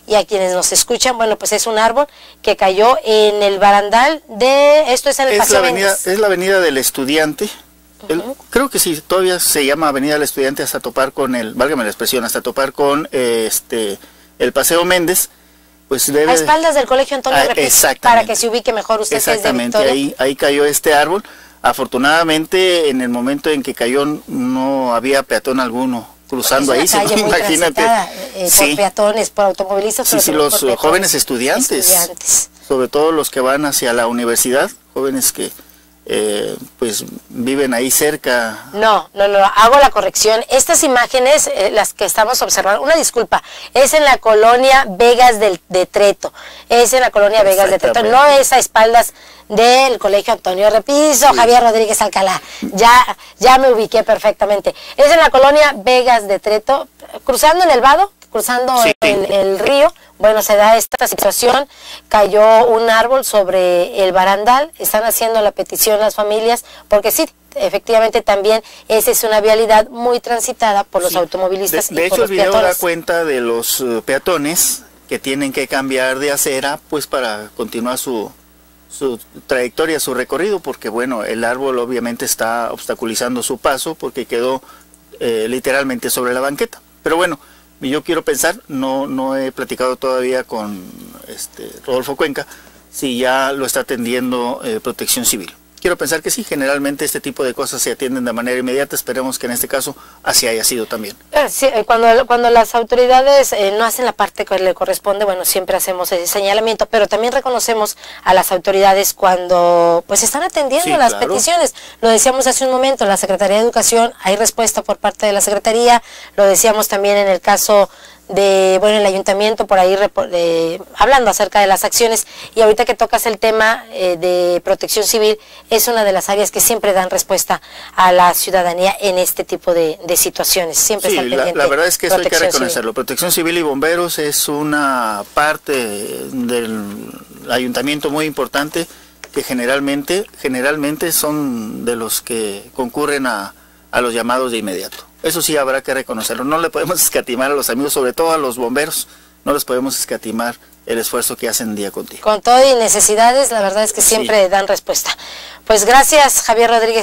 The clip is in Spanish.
y a quienes nos escuchan, bueno, pues es un árbol que cayó en el barandal de, esto es en el Paseo Méndez. Es la avenida del Estudiante. Creo que sí, todavía se llama Avenida del Estudiante hasta topar con válgame la expresión, hasta topar con el Paseo Méndez. Pues debe, a espaldas del Colegio Antonio Repiso, para que se ubique mejor usted. Exactamente, que es de Victoria. Ahí cayó este árbol. Afortunadamente, en el momento en que cayó no había peatón alguno cruzando ahí, imagínate. Por peatones, por automovilistas. Sí, los jóvenes estudiantes, sobre todo los que van hacia la universidad, jóvenes que pues viven ahí cerca. No, hago la corrección. Estas imágenes, las que estamos observando, una disculpa, es en la colonia Vegas de Treto, es en la colonia Vegas de Treto, no es a espaldas del Colegio Antonio Repiso, sí. Javier Rodríguez Alcalá, ya me ubiqué perfectamente. Es en la colonia Vegas de Treto, cruzando en el Vado, cruzando sí. el río. Bueno, se da esta situación, cayó un árbol sobre el barandal, están haciendo la petición las familias, porque sí, efectivamente también esa es una vialidad muy transitada por los automovilistas y por los peatones. De hecho, el video da cuenta de los peatones que tienen que cambiar de acera, pues para continuar su trayectoria, su recorrido, porque bueno, el árbol obviamente está obstaculizando su paso, porque quedó literalmente sobre la banqueta. Pero bueno, yo quiero pensar, no he platicado todavía con Rodolfo Cuenca, si ya lo está atendiendo Protección Civil. Quiero pensar que sí, generalmente este tipo de cosas se atienden de manera inmediata, esperemos que en este caso así haya sido también. Sí, cuando las autoridades no hacen la parte que le corresponde, bueno, siempre hacemos ese señalamiento, pero también reconocemos a las autoridades cuando pues están atendiendo sí, las peticiones. Lo decíamos hace un momento, la Secretaría de Educación, hay respuesta por parte de la Secretaría, lo decíamos también en el caso de, bueno, el ayuntamiento por ahí hablando acerca de las acciones, y ahorita que tocas el tema de Protección Civil, es una de las áreas que siempre dan respuesta a la ciudadanía en este tipo de situaciones. Siempre sí, está pendiente. La verdad es que eso hay que reconocerlo. Protección Civil y bomberos es una parte del ayuntamiento muy importante que generalmente son de los que concurren a los llamados de inmediato. Eso sí habrá que reconocerlo. No le podemos escatimar a los amigos, sobre todo a los bomberos, no les podemos escatimar el esfuerzo que hacen día con día. Con todo y necesidades, la verdad es que siempre sí dan respuesta. Pues gracias, Javier Rodríguez.